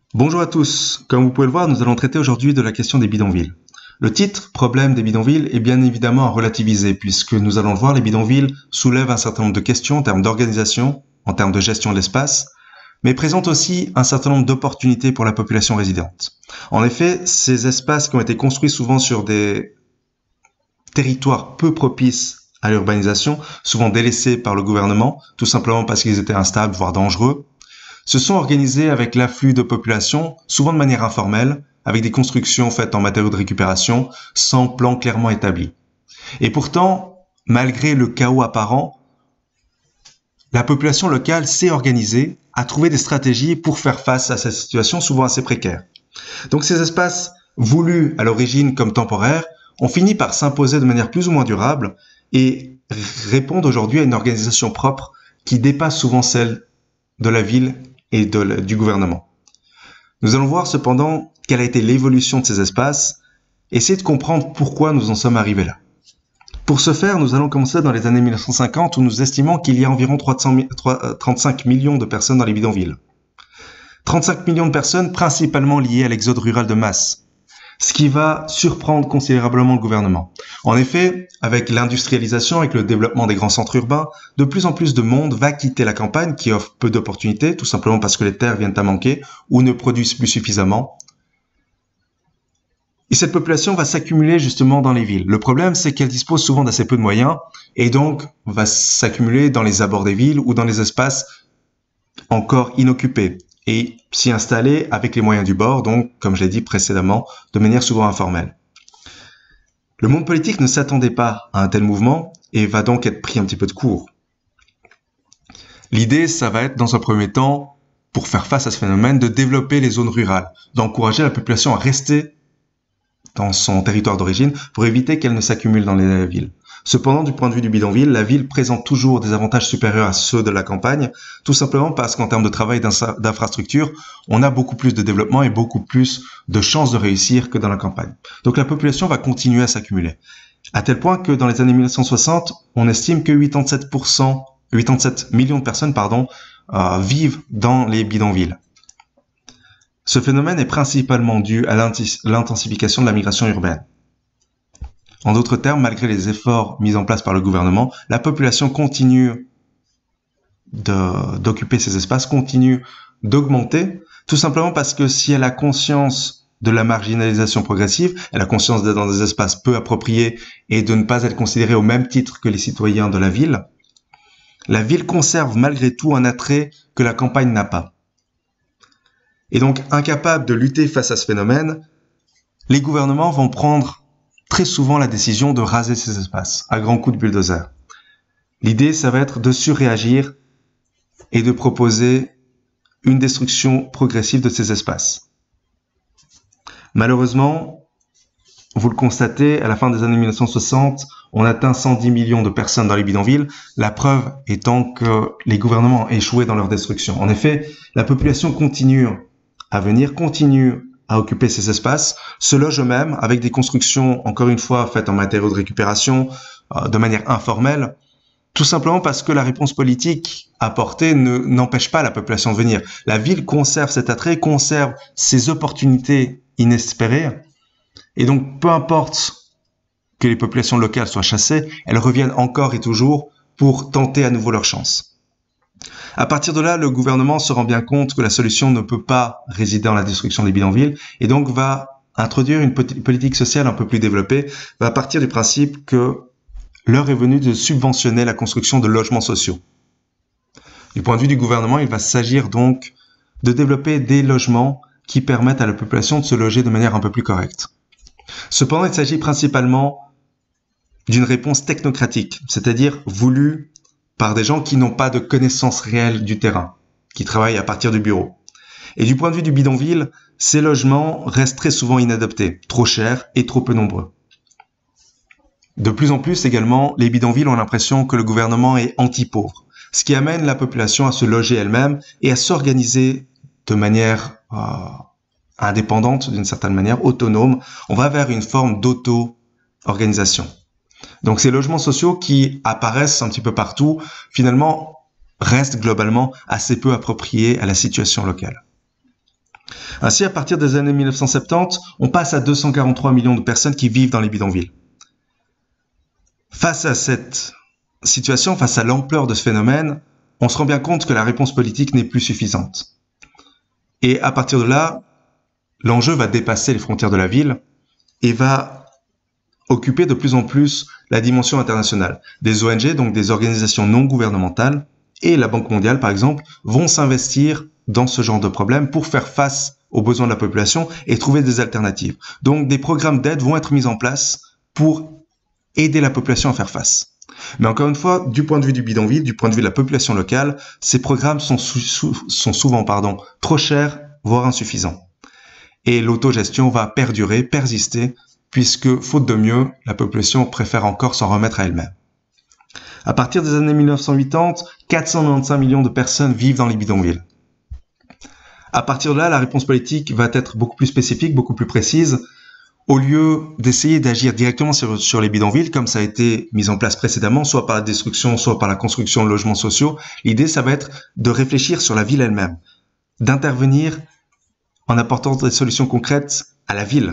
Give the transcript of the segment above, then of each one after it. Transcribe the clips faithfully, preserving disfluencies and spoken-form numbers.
Bonjour à tous. Comme vous pouvez le voir, nous allons traiter aujourd'hui de la question des bidonvilles. Le titre, problème des bidonvilles, est bien évidemment à relativiser puisque nous allons le voir, les bidonvilles soulèvent un certain nombre de questions en termes d'organisation, en termes de gestion de l'espace, mais présentent aussi un certain nombre d'opportunités pour la population résidente. En effet, ces espaces qui ont été construits souvent sur des territoires peu propices à l'urbanisation, souvent délaissés par le gouvernement, tout simplement parce qu'ils étaient instables, voire dangereux, se sont organisés avec l'afflux de population, souvent de manière informelle, avec des constructions faites en matériaux de récupération, sans plan clairement établi. Et pourtant, malgré le chaos apparent, la population locale s'est organisée, a trouvé des stratégies pour faire face à cette situation souvent assez précaire. Donc ces espaces, voulus à l'origine comme temporaires, ont fini par s'imposer de manière plus ou moins durable et répondent aujourd'hui à une organisation propre qui dépasse souvent celle de la ville et de, du gouvernement. Nous allons voir cependant quelle a été l'évolution de ces espaces, essayer de comprendre pourquoi nous en sommes arrivés là. Pour ce faire, nous allons commencer dans les années mille neuf cent cinquante où nous estimons qu'il y a environ trente-cinq millions de personnes dans les bidonvilles. trente-cinq millions de personnes principalement liées à l'exode rural de masse, ce qui va surprendre considérablement le gouvernement. En effet, avec l'industrialisation, avec le développement des grands centres urbains, de plus en plus de monde va quitter la campagne qui offre peu d'opportunités, tout simplement parce que les terres viennent à manquer ou ne produisent plus suffisamment. Et cette population va s'accumuler justement dans les villes. Le problème, c'est qu'elle dispose souvent d'assez peu de moyens et donc va s'accumuler dans les abords des villes ou dans les espaces encore inoccupés et s'y installer avec les moyens du bord, donc, comme je l'ai dit précédemment, de manière souvent informelle. Le monde politique ne s'attendait pas à un tel mouvement et va donc être pris un petit peu de court. L'idée, ça va être, dans un premier temps, pour faire face à ce phénomène, de développer les zones rurales, d'encourager la population à rester dans son territoire d'origine pour éviter qu'elle ne s'accumule dans les villes. Cependant, du point de vue du bidonville, la ville présente toujours des avantages supérieurs à ceux de la campagne, tout simplement parce qu'en termes de travail d'infrastructure, on a beaucoup plus de développement et beaucoup plus de chances de réussir que dans la campagne. Donc la population va continuer à s'accumuler. À tel point que dans les années mille neuf cent soixante, on estime que quatre-vingt-dix-sept pour cent, quatre-vingt-dix-sept millions de personnes pardon, euh, vivent dans les bidonvilles. Ce phénomène est principalement dû à l'intensification de la migration urbaine. En d'autres termes, malgré les efforts mis en place par le gouvernement, la population continue d'occuper ces espaces, continue d'augmenter, tout simplement parce que si elle a conscience de la marginalisation progressive, elle a conscience d'être dans des espaces peu appropriés et de ne pas être considérée au même titre que les citoyens de la ville, la ville conserve malgré tout un attrait que la campagne n'a pas. Et donc, incapables de lutter face à ce phénomène, les gouvernements vont prendre très souvent la décision de raser ces espaces à grands coups de bulldozer. L'idée, ça va être de surréagir et de proposer une destruction progressive de ces espaces. Malheureusement, vous le constatez, à la fin des années mille neuf cent soixante, on atteint cent dix millions de personnes dans les bidonvilles, la preuve étant que les gouvernements ont échoué dans leur destruction. En effet, la population continue à venir, continue à occuper ces espaces, se logent eux-mêmes avec des constructions, encore une fois, faites en matériaux de récupération, euh, de manière informelle, tout simplement parce que la réponse politique apportée ne, n'empêche pas la population de venir. La ville conserve cet attrait, conserve ces opportunités inespérées, et donc peu importe que les populations locales soient chassées, elles reviennent encore et toujours pour tenter à nouveau leur chance. À partir de là, le gouvernement se rend bien compte que la solution ne peut pas résider dans la destruction des bidonvilles et donc va introduire une politique sociale un peu plus développée, va partir du principe que l'heure est venue de subventionner la construction de logements sociaux. Du point de vue du gouvernement, il va s'agir donc de développer des logements qui permettent à la population de se loger de manière un peu plus correcte. Cependant, il s'agit principalement d'une réponse technocratique, c'est-à-dire voulue par des gens qui n'ont pas de connaissance réelle du terrain, qui travaillent à partir du bureau. Et du point de vue du bidonville, ces logements restent très souvent inadaptés, trop chers et trop peu nombreux. De plus en plus également, les bidonvilles ont l'impression que le gouvernement est anti-pauvre, ce qui amène la population à se loger elle-même et à s'organiser de manière euh, indépendante, d'une certaine manière, autonome. On va vers une forme d'auto-organisation. Donc ces logements sociaux qui apparaissent un petit peu partout, finalement, restent globalement assez peu appropriés à la situation locale. Ainsi, à partir des années mille neuf cent soixante-dix, on passe à deux cent quarante-trois millions de personnes qui vivent dans les bidonvilles. Face à cette situation, face à l'ampleur de ce phénomène, on se rend bien compte que la réponse politique n'est plus suffisante. Et à partir de là, l'enjeu va dépasser les frontières de la ville et va occuper de plus en plus la dimension internationale. Des O N G, donc des organisations non gouvernementales, et la Banque mondiale, par exemple, vont s'investir dans ce genre de problème pour faire face aux besoins de la population et trouver des alternatives. Donc, des programmes d'aide vont être mis en place pour aider la population à faire face. Mais encore une fois, du point de vue du bidonville, du point de vue de la population locale, ces programmes sont, sou sont souvent pardon, trop chers, voire insuffisants. Et l'autogestion va perdurer, persister, puisque, faute de mieux, la population préfère encore s'en remettre à elle-même. À partir des années mille neuf cent quatre-vingt-dix, quatre cent quatre-vingt-quinze millions de personnes vivent dans les bidonvilles. À partir de là, la réponse politique va être beaucoup plus spécifique, beaucoup plus précise. Au lieu d'essayer d'agir directement sur, sur les bidonvilles, comme ça a été mis en place précédemment, soit par la destruction, soit par la construction de logements sociaux, l'idée, ça va être de réfléchir sur la ville elle-même, d'intervenir en apportant des solutions concrètes à la ville.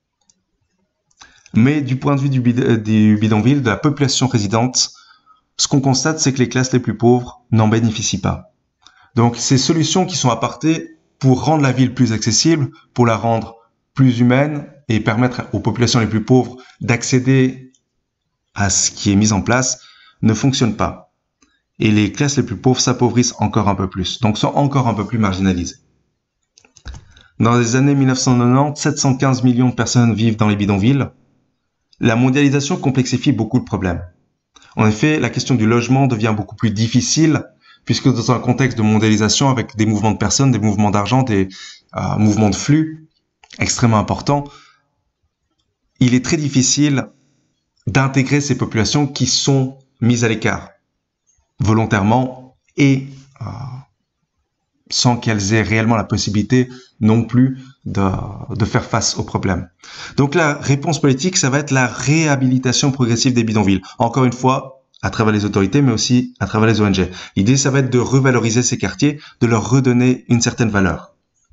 Mais du point de vue du, bid du bidonville, de la population résidente, ce qu'on constate, c'est que les classes les plus pauvres n'en bénéficient pas. Donc, ces solutions qui sont apportées pour rendre la ville plus accessible, pour la rendre plus humaine et permettre aux populations les plus pauvres d'accéder à ce qui est mis en place, ne fonctionnent pas. Et les classes les plus pauvres s'appauvrissent encore un peu plus, donc sont encore un peu plus marginalisées. Dans les années mille neuf cent quatre-vingt-dix, sept cent quinze millions de personnes vivent dans les bidonvilles. La mondialisation complexifie beaucoup de problèmes. En effet, la question du logement devient beaucoup plus difficile puisque dans un contexte de mondialisation avec des mouvements de personnes, des mouvements d'argent, des euh, mouvements de flux extrêmement importants, il est très difficile d'intégrer ces populations qui sont mises à l'écart volontairement et euh, sans qu'elles aient réellement la possibilité non plus de, de faire face aux problèmes. Donc la réponse politique, ça va être la réhabilitation progressive des bidonvilles. Encore une fois, à travers les autorités, mais aussi à travers les O N G. L'idée, ça va être de revaloriser ces quartiers, de leur redonner une certaine valeur.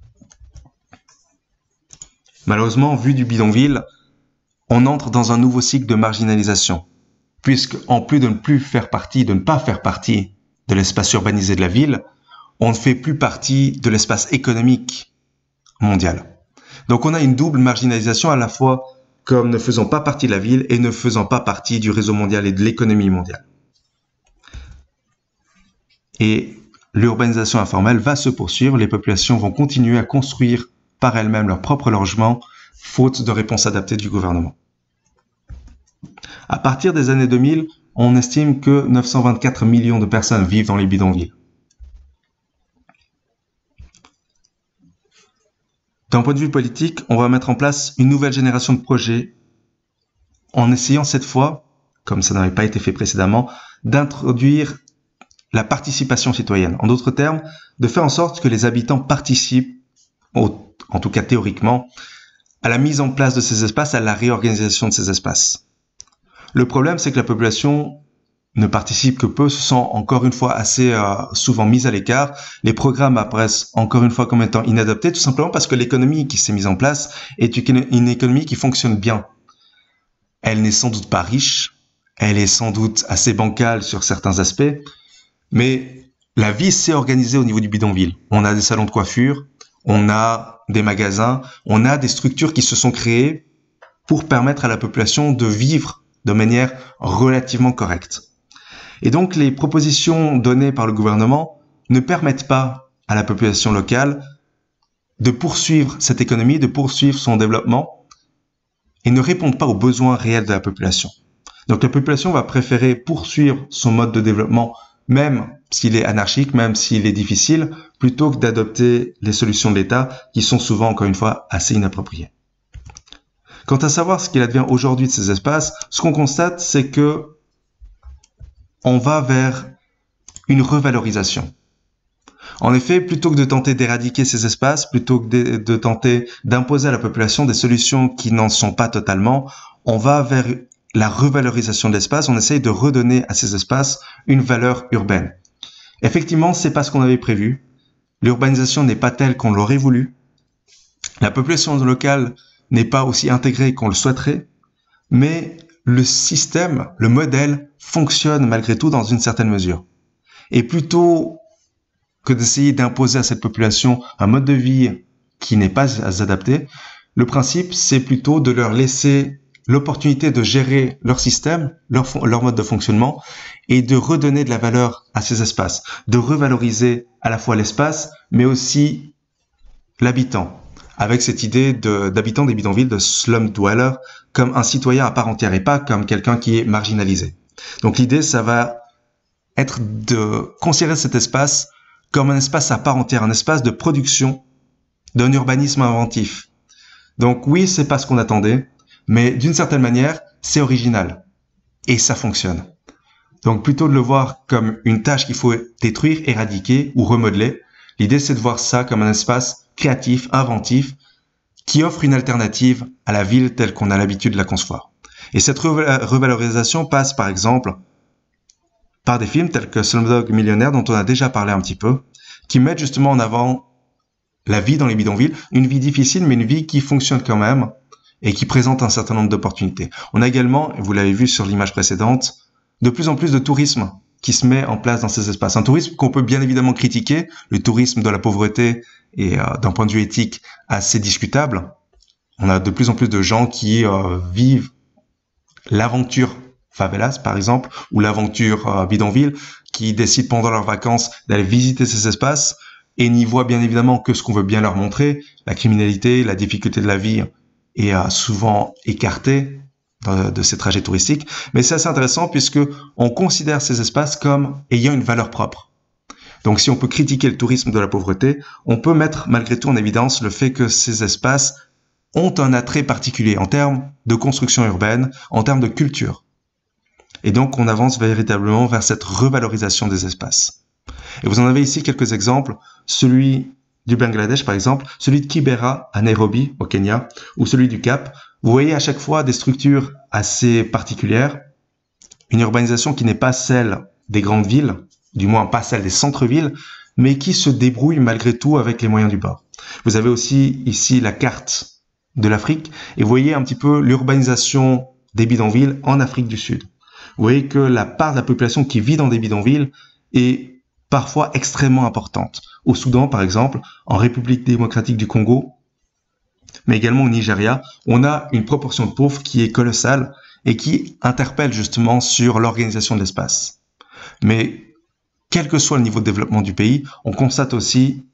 Malheureusement, vu du bidonville, on entre dans un nouveau cycle de marginalisation, puisque en plus de ne plus faire partie, de ne pas faire partie de l'espace urbanisé de la ville, on ne fait plus partie de l'espace économique mondial. Donc on a une double marginalisation à la fois comme ne faisant pas partie de la ville et ne faisant pas partie du réseau mondial et de l'économie mondiale. Et l'urbanisation informelle va se poursuivre, les populations vont continuer à construire par elles-mêmes leur propre logement, faute de réponse adaptée du gouvernement. À partir des années deux mille, on estime que neuf cent vingt-quatre millions de personnes vivent dans les bidonvilles. D'un point de vue politique, on va mettre en place une nouvelle génération de projets en essayant cette fois, comme ça n'avait pas été fait précédemment, d'introduire la participation citoyenne. En d'autres termes, de faire en sorte que les habitants participent, au, en tout cas théoriquement, à la mise en place de ces espaces, à la réorganisation de ces espaces. Le problème, c'est que la population ne participe que peu, se sent encore une fois assez euh, souvent mise à l'écart. Les programmes apparaissent encore une fois comme étant inadaptés, tout simplement parce que l'économie qui s'est mise en place est une économie qui fonctionne bien. Elle n'est sans doute pas riche, elle est sans doute assez bancale sur certains aspects, mais la vie s'est organisée au niveau du bidonville. On a des salons de coiffure, on a des magasins, on a des structures qui se sont créées pour permettre à la population de vivre de manière relativement correcte. Et donc, les propositions données par le gouvernement ne permettent pas à la population locale de poursuivre cette économie, de poursuivre son développement et ne répondent pas aux besoins réels de la population. Donc, la population va préférer poursuivre son mode de développement, même s'il est anarchique, même s'il est difficile, plutôt que d'adopter les solutions de l'État qui sont souvent, encore une fois, assez inappropriées. Quant à savoir ce qu'il advient aujourd'hui de ces espaces, ce qu'on constate, c'est que on va vers une revalorisation. En effet, plutôt que de tenter d'éradiquer ces espaces, plutôt que de, de tenter d'imposer à la population des solutions qui n'en sont pas totalement, on va vers la revalorisation de l'espace, on essaye de redonner à ces espaces une valeur urbaine. Effectivement, c'est pas ce qu'on avait prévu. L'urbanisation n'est pas telle qu'on l'aurait voulu. La population locale n'est pas aussi intégrée qu'on le souhaiterait, mais le système, le modèle fonctionne malgré tout dans une certaine mesure. Et plutôt que d'essayer d'imposer à cette population un mode de vie qui n'est pas adapté, le principe, c'est plutôt de leur laisser l'opportunité de gérer leur système, leur, leur mode de fonctionnement, et de redonner de la valeur à ces espaces, de revaloriser à la fois l'espace, mais aussi l'habitant, avec cette idée d'habitant des bidonvilles, de slum dweller, comme un citoyen à part entière et pas comme quelqu'un qui est marginalisé. Donc l'idée, ça va être de considérer cet espace comme un espace à part entière, un espace de production d'un urbanisme inventif. Donc oui, c'est pas ce qu'on attendait, mais d'une certaine manière, c'est original. Et ça fonctionne. Donc plutôt de le voir comme une tâche qu'il faut détruire, éradiquer ou remodeler, l'idée c'est de voir ça comme un espace créatif, inventif, qui offre une alternative à la ville telle qu'on a l'habitude de la concevoir. Et cette revalorisation passe par exemple par des films tels que Slumdog Millionnaire, dont on a déjà parlé un petit peu, qui mettent justement en avant la vie dans les bidonvilles, une vie difficile, mais une vie qui fonctionne quand même et qui présente un certain nombre d'opportunités. On a également, vous l'avez vu sur l'image précédente, de plus en plus de tourisme qui se met en place dans ces espaces. Un tourisme qu'on peut bien évidemment critiquer, le tourisme de la pauvreté est euh, d'un point de vue éthique assez discutable. On a de plus en plus de gens qui euh, vivent l'aventure favelas, par exemple, ou l'aventure euh, bidonville, qui décident pendant leurs vacances d'aller visiter ces espaces et n'y voient bien évidemment que ce qu'on veut bien leur montrer, la criminalité, la difficulté de la vie est euh, souvent écartée de, de ces trajets touristiques. Mais c'est assez intéressant puisque on considère ces espaces comme ayant une valeur propre. Donc si on peut critiquer le tourisme de la pauvreté, on peut mettre malgré tout en évidence le fait que ces espaces ont un attrait particulier en termes de construction urbaine, en termes de culture. Et donc, on avance véritablement vers cette revalorisation des espaces. Et vous en avez ici quelques exemples, celui du Bangladesh par exemple, celui de Kibera à Nairobi au Kenya, ou celui du Cap. Vous voyez à chaque fois des structures assez particulières, une urbanisation qui n'est pas celle des grandes villes, du moins pas celle des centres-villes, mais qui se débrouille malgré tout avec les moyens du bord. Vous avez aussi ici la carte de l'Afrique, et vous voyez un petit peu l'urbanisation des bidonvilles en Afrique du Sud. Vous voyez que la part de la population qui vit dans des bidonvilles est parfois extrêmement importante. Au Soudan, par exemple, en République démocratique du Congo, mais également au Nigeria, on a une proportion de pauvres qui est colossale et qui interpelle justement sur l'organisation de l'espace. Mais quel que soit le niveau de développement du pays, on constate aussi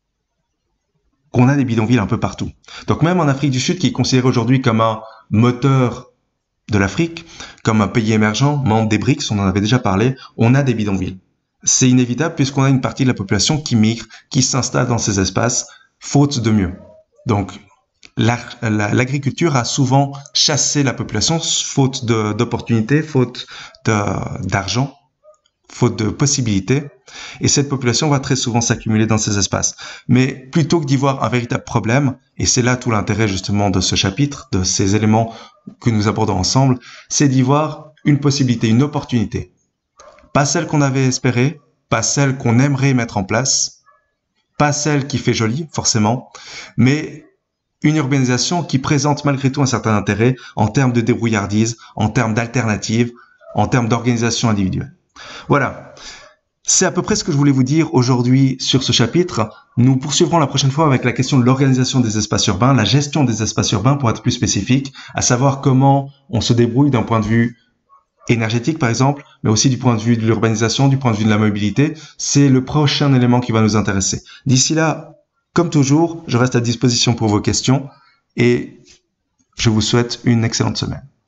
qu'on a des bidonvilles un peu partout. Donc même en Afrique du Sud, qui est considéré aujourd'hui comme un moteur de l'Afrique, comme un pays émergent, membre des BRICS, on en avait déjà parlé, on a des bidonvilles. C'est inévitable puisqu'on a une partie de la population qui migre, qui s'installe dans ces espaces, faute de mieux. Donc, l'agriculture a souvent chassé la population, faute d'opportunités, faute d'argent, faute de possibilités. Et cette population va très souvent s'accumuler dans ces espaces. Mais plutôt que d'y voir un véritable problème, et c'est là tout l'intérêt justement de ce chapitre, de ces éléments que nous abordons ensemble, c'est d'y voir une possibilité, une opportunité. Pas celle qu'on avait espérée, pas celle qu'on aimerait mettre en place, pas celle qui fait joli, forcément, mais une urbanisation qui présente malgré tout un certain intérêt en termes de débrouillardise, en termes d'alternatives, en termes d'organisation individuelle. Voilà. C'est à peu près ce que je voulais vous dire aujourd'hui sur ce chapitre. Nous poursuivrons la prochaine fois avec la question de l'organisation des espaces urbains, la gestion des espaces urbains pour être plus spécifique, à savoir comment on se débrouille d'un point de vue énergétique par exemple, mais aussi du point de vue de l'urbanisation, du point de vue de la mobilité. C'est le prochain élément qui va nous intéresser. D'ici là, comme toujours, je reste à disposition pour vos questions et je vous souhaite une excellente semaine.